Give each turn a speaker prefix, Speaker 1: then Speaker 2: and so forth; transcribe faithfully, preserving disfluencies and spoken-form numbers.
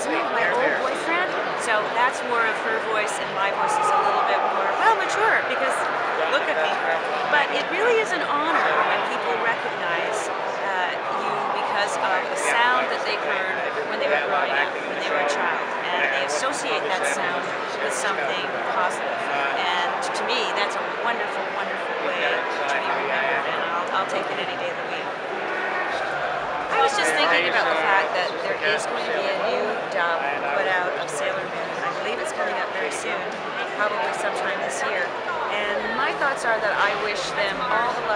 Speaker 1: me of my old boyfriend. So that's more of her voice, and my voice is a little bit more, well, mature, because look at me. But it really is an honor when people recognize uh, you because of the sound that they heard when they were growing up, when they were a child. And they associate that sound with something positive. And to me, that's a wonderful, wonderful way to be remembered, and I'll, I'll take it any day of the week. I was just thinking about the fact that there is going to be a new dub put out of Sailor Moon. I believe it's coming up very soon, probably sometime this year. And my thoughts are that I wish them all the